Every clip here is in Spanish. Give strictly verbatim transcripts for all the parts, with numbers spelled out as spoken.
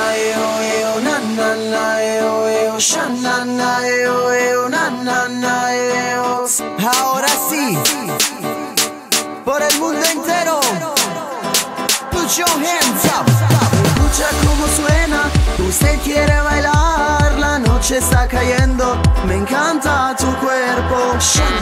Ahora sí, por el mundo entero, put your hands up. Escucha cómo suena, usted quiere bailar, la noche está cayendo, me encanta tu cuerpo.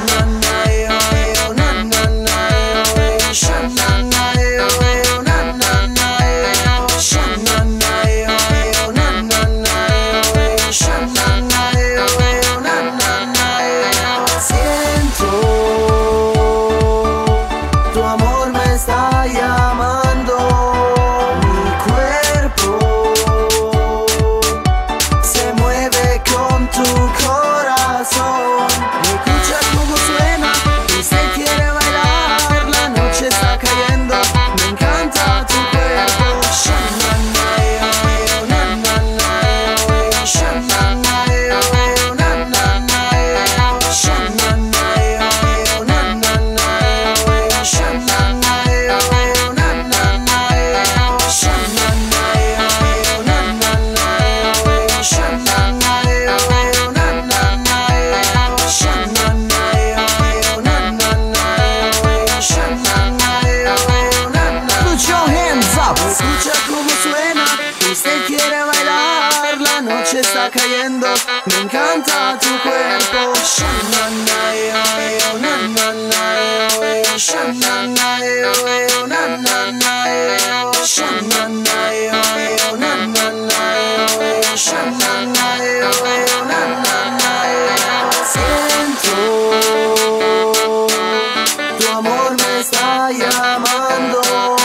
Escucha cómo suena, usted quiere bailar, la noche está cayendo, me encanta tu cuerpo. Siento, tu amor me está llamando.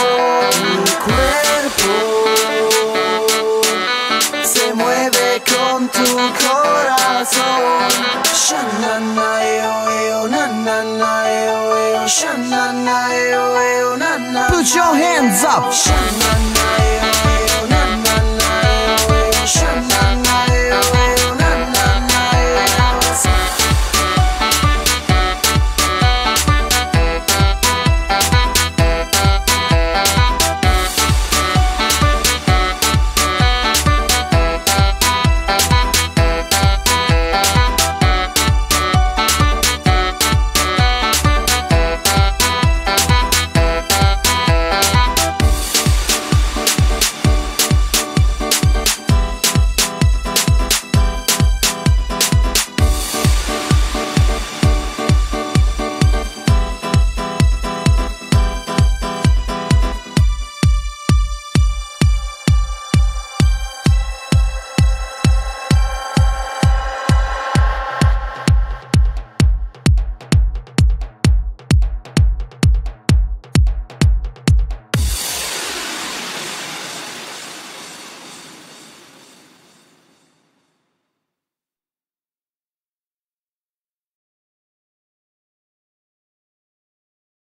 Se mueve con tu corazón. Put your hands up.